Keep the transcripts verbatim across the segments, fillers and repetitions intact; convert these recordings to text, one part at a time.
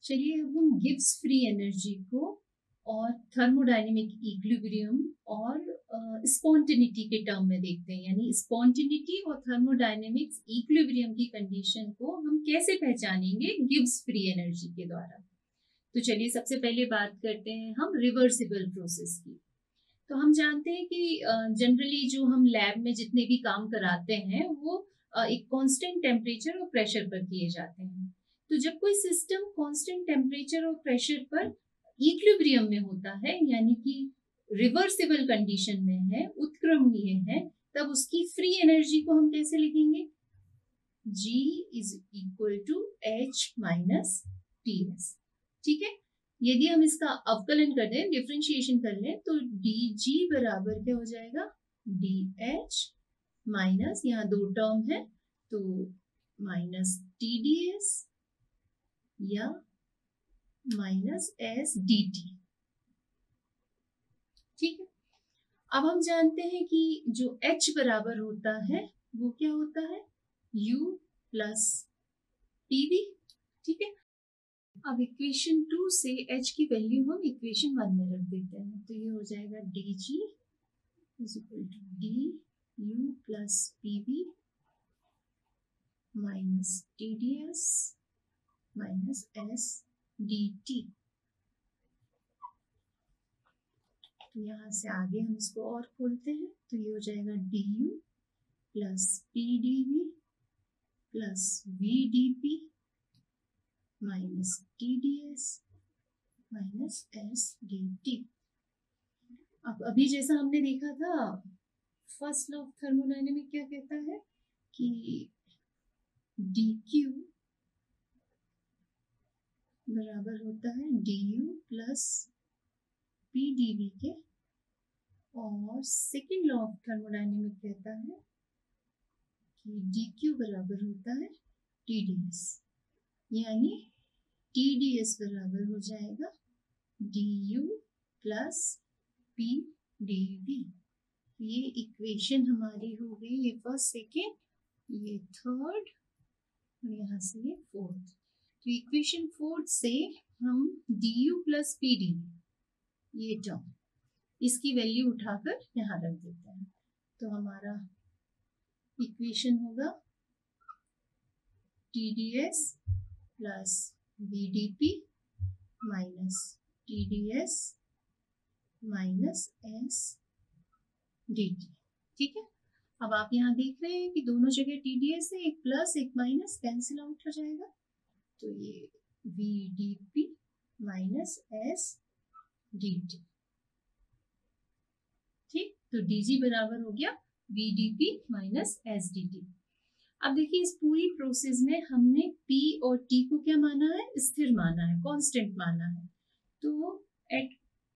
चलिए अब हम गिब्स फ्री एनर्जी को और थर्मोडायनेमिक इक्विलिब्रियम और स्पॉन्टेनिटी के टर्म में देखते हैं, यानी स्पॉन्टेनिटी और थर्मोडायनेमिक्स इक्विलिब्रियम की कंडीशन को हम कैसे पहचानेंगे गिब्स फ्री एनर्जी के द्वारा। तो चलिए सबसे पहले बात करते हैं हम रिवर्सिबल प्रोसेस की। तो हम जानते हैं कि जनरली जो हम लैब में जितने भी काम कराते हैं वो uh, एक कांस्टेंट टेम्परेचर और प्रेशर पर किए जाते हैं। तो जब कोई सिस्टम कांस्टेंट टेम्परेचर और प्रेशर पर इक्विलिब्रियम में होता है, यानी कि रिवर्सिबल कंडीशन में है, उत्क्रमणीय है, तब उसकी फ्री एनर्जी को हम कैसे लिखेंगे? G is equal to H minus T S. ठीक है, यदि हम इसका अवकलन कर दें, डिफरेंशिएशन कर लें, तो dg बराबर क्या हो जाएगा? dh माइनस, यहाँ दो टर्म है तो माइनस टी डी एस या माइनस एस डी टी। ठीक है, अब हम जानते हैं कि जो h बराबर होता है वो क्या होता है? u plus pv। ठीक है, अब इक्वेशन टू से h की वैल्यू हम इक्वेशन वन में रख देते हैं, तो ये हो जाएगा dg is equal to D U plus pv minus T D S minus S D T. तो यहाँ से आगे हम इसको और खोलते हैं, तो ये हो जाएगा D U plus P D V plus V D P minus T D S minus S D T. अब अभी जैसा हमने देखा था, फर्स्ट लॉ ऑफ थर्मोडायनेमिक क्या कहता है कि डी क्यू बराबर होता है D U plus P D V के, और सेकेंड लॉ ऑफ थर्मोडायनेमिक कहता है कि डी क्यू बराबर होता है टी डी एस, यानी टी डी एस बराबर हो जाएगा D U plus P D V. ये इक्वेशन हमारी हो गई, ये फर्स्ट, सेकेंड, ये थर्ड और यहाँ से ये फोर्थ। तो इक्वेशन फोर्थ से हम D U plus P D V, ये टर्म, इसकी वैल्यू उठाकर यहाँ रख देते हैं, तो हमारा इक्वेशन होगा T D S plus V D P minus T D S minus S D T. ठीक है, अब आप यहाँ देख रहे हैं कि दोनों जगह टी डी एस है, एक प्लस एक माइनस कैंसिल आउट हो जाएगा, तो ये V D P minus S D T. ठीक, तो dg बराबर हो गया V D P minus S D T. अब देखिए इस पूरी प्रोसेस में हमने p और t को क्या माना है? स्थिर माना है, कांस्टेंट माना है। तो at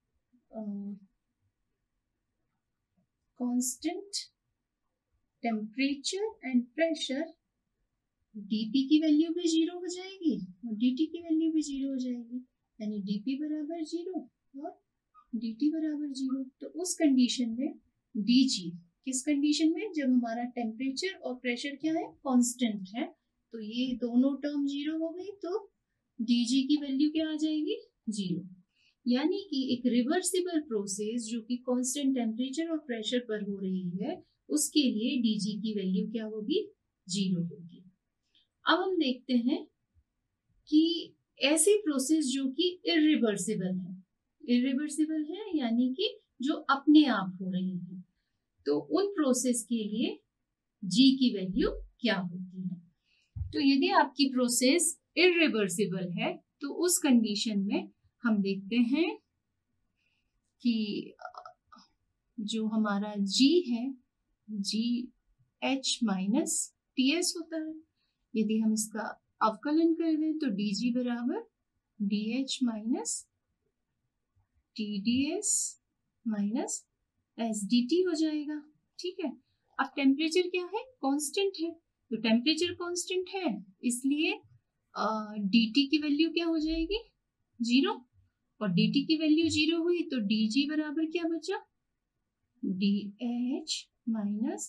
constant temperature and pressure dp की वैल्यू भी जीरो हो जाएगी और dt की वैल्यू भी जीरो हो जाएगी, यानी dp बराबर जीरो और dt बराबर जीरो। तो उस कंडीशन में dg, किस कंडीशन में? जब हमारा टेम्परेचर और प्रेशर क्या है? कांस्टेंट है, तो ये दोनों टर्म जीरो हो गई, तो dg की वैल्यू क्या आ जाएगी? जीरो। यानी कि एक रिवर्सिबल प्रोसेस जो कि कांस्टेंट टेम्परेचर और प्रेशर पर हो रही है, उसके लिए dg की वैल्यू क्या होगी? जीरो होगी। अब हम देखते हैं कि ऐसी प्रोसेस जो कि इरिवर्सिबल है, इरिवर्सिबल है यानी कि जो अपने आप हो रही है, तो उन प्रोसेस के लिए g की वैल्यू क्या होती है? तो यदि आपकी प्रोसेस इरिवर्सिबल है तो उस कंडीशन में हम देखते हैं कि जो हमारा g है, g h minus T S होता है। यदि हम इसका अवकलन कर दें तो dg बराबर D H minus T D S minus S D T हो जाएगा। ठीक है, अब टेम्परेचर क्या है? कांस्टेंट है, तो टेम्परेचर कांस्टेंट है, इसलिए डी टी की वैल्यू क्या हो जाएगी? जीरो, और dt की वैल्यू जीरो हुई तो dg बराबर क्या बचा? dh minus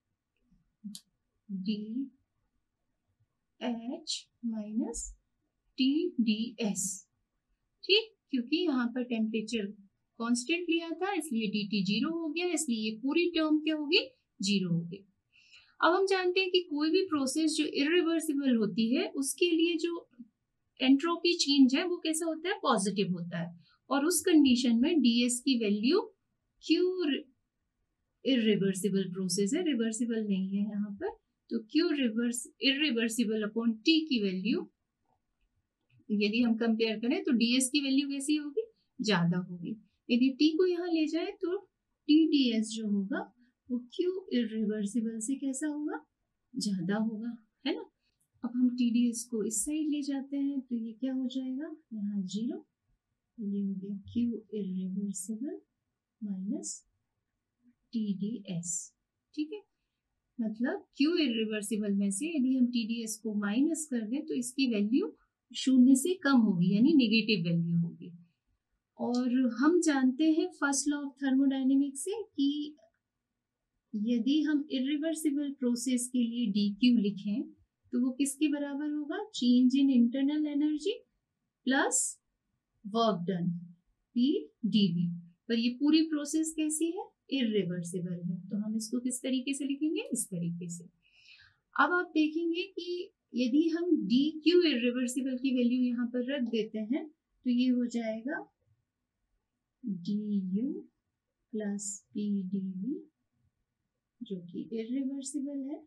D H minus T D S, ठीक, क्योंकि यहाँ पर टेम्परेचर कांस्टेंट लिया था इसलिए डी टी जीरो हो गया, इसलिए ये पूरी टर्म क्या होगी, जीरो होगी। अब हम जानते हैं कि कोई भी प्रोसेस जो इरिवर्सिबल होती है उसके लिए जो एंट्रोपी चेंज है वो कैसा होता है, पॉजिटिव होता है, और उस कंडीशन में डीएस की वैल्यू, क्यों इरिवर्सिबल प्रोसेस है, रिवर्सिबल नहीं है यहाँ पर, तो Q reverse irreversible upon T की वैल्यू यदि हम कंपेयर करें तो डीएस की वैल्यू कैसी होगी, ज्यादा होगी। यदि टी को यहाँ ले जाए तो टी डीएस जो होगा वो क्यू इरिवर्सिबल से कैसा होगा, ज्यादा होगा, है ना। अब हम टी डीएस को इस साइड ले जाते हैं तो ये क्या हो जाएगा, यहाँ जीरो, ये हो गया Q irreversible minus T D S, ठीक है। मतलब क्यू इरिवर्सिबल में से यदि हम टी डी एस को माइनस कर दें तो इसकी वैल्यू शून्य से कम होगी, यानी नेगेटिव वैल्यू होगी। और हम जानते हैं फर्स्ट लॉ ऑफ थर्मोडायनेमिक्स से कि यदि हम इरिवर्सिबल प्रोसेस के लिए डी क्यू लिखें तो वो किसके बराबर होगा, change in internal energy plus work done, P D V. पर ये पूरी प्रोसेस कैसी है, इरिवर्सिबल है, तो हम इसको किस तरीके से लिखेंगे, इस तरीके से। अब आप देखेंगे कि यदि हम डी क्यू इरिवर्सिबल की वैल्यू यहाँ पर रख देते हैं तो ये हो जाएगा D U plus P D V जो कि इरिवर्सिबल है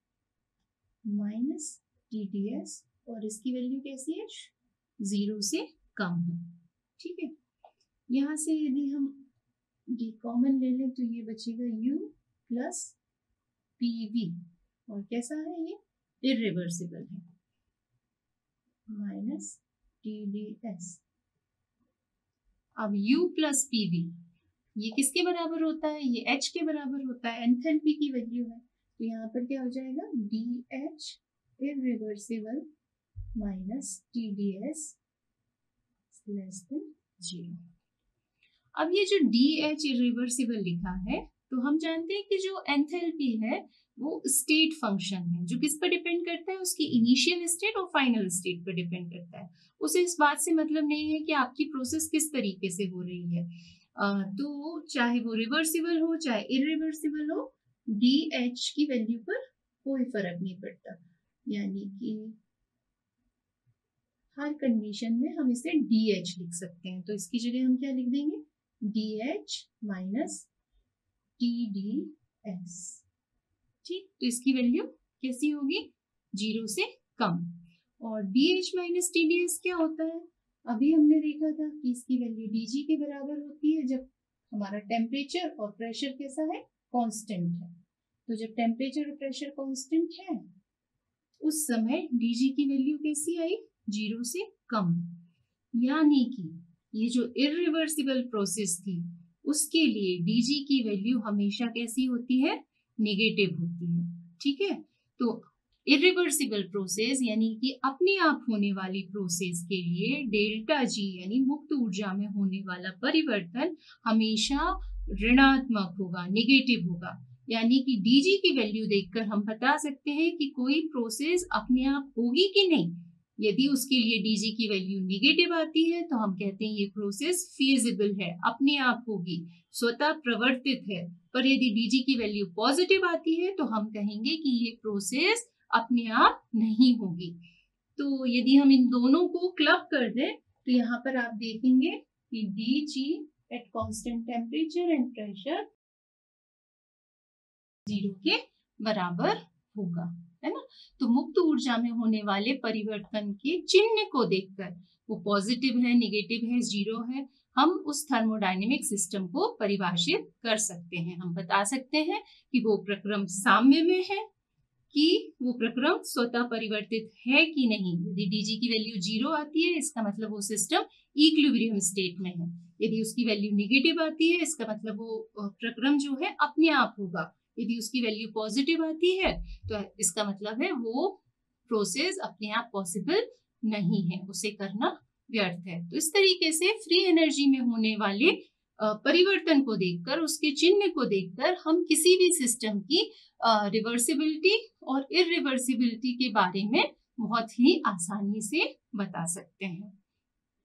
माइनस टी डी एस, और इसकी वैल्यू कैसी है, जीरो से कम है, ठीक है। यहाँ से यदि हम डी कॉमन ले लें तो ये बचेगा u प्लस पी वी, और कैसा है ये, इरिवर्सिबल है, माइनस टी डी एस। अब u प्लस पी वी ये किसके बराबर होता है, ये h के बराबर होता है, एंथैल्पी की वैल्यू है, तो यहाँ पर क्या हो जाएगा, D H irreversible minus T D S less than zero. अब ये जो डी एच इरिवर्सिबल लिखा है तो हम जानते हैं कि जो एंथैल्पी है वो स्टेट फंक्शन है, जो किस पर डिपेंड करता है, उसकी इनिशियल स्टेट और फाइनल स्टेट पर डिपेंड करता है। उसे इस बात से मतलब नहीं है कि आपकी प्रोसेस किस तरीके से हो रही है, आ, तो चाहे वो रिवर्सिबल हो चाहे इरिवर्सिबल हो, डी एच की वैल्यू पर कोई फर्क नहीं पड़ता, यानी कि हर कंडीशन में हम इसे डी एच लिख सकते हैं। तो इसकी जगह हम क्या लिख देंगे, D H minus T D S, ठीक। तो इसकी वैल्यू कैसी होगी, जीरो से कम। और D H minus T D S क्या होता है, अभी हमने देखा था कि इसकी वैल्यू डीजी के बराबर होती है जब हमारा टेम्परेचर और प्रेशर कैसा है, कांस्टेंट है। तो जब टेम्परेचर और प्रेशर कांस्टेंट है उस समय डीजी की वैल्यू कैसी आई, जीरो से कम, यानी कि ये जो इरिवर्सिबल प्रोसेस थी उसके लिए डीजी की वैल्यू हमेशा कैसी होती है, नेगेटिव होती है, ठीक है। तो इरिवर्सिबल प्रोसेस यानी कि अपने आप होने वाली प्रोसेस के लिए डेल्टा जी यानी मुक्त ऊर्जा में होने वाला परिवर्तन हमेशा ऋणात्मक होगा, नेगेटिव होगा, यानी कि डीजी की वैल्यू देखकर हम बता सकते हैं कि कोई प्रोसेस अपने आप होगी कि नहीं। यदि उसके लिए डीजी की वैल्यू नेगेटिव आती है तो हम कहते हैं ये प्रोसेस फीजिबल है, अपने आप होगी, स्वतः प्रवर्तित है। पर यदि डीजी की वैल्यू पॉजिटिव आती है तो हम कहेंगे कि ये प्रोसेस अपने आप नहीं होगी। तो यदि हम इन दोनों को क्लब कर दें तो यहाँ पर आप देखेंगे कि DG at constant temperature and pressure zero के बराबर होगा, है ना। तो मुक्त ऊर्जा में होने वाले परिवर्तन के चिन्ह को देखकर वो पॉजिटिव है, नेगेटिव है, जीरो है, हम उस थर्मोडायनेमिक सिस्टम को परिभाषित कर सकते हैं। हम बता सकते हैं कि वो प्रक्रम साम्य में है, कि वो प्रक्रम स्वतः परिवर्तित है कि नहीं। यदि डीजी की वैल्यू जीरो आती है इसका मतलब वो सिस्टम इक्विलिब्रियम स्टेट में है। यदि उसकी वैल्यू नेगेटिव आती है इसका मतलब वो प्रक्रम जो है अपने आप होगा। यदि उसकी वैल्यू पॉजिटिव आती है तो इसका मतलब है वो प्रोसेस अपने आप पॉसिबल नहीं है, उसे करना व्यर्थ है। तो इस तरीके से फ्री एनर्जी में होने वाले परिवर्तन को देखकर, उसके चिन्ह को देखकर हम किसी भी सिस्टम की रिवर्सिबिलिटी और इरिवर्सिबिलिटी के बारे में बहुत ही आसानी से बता सकते हैं।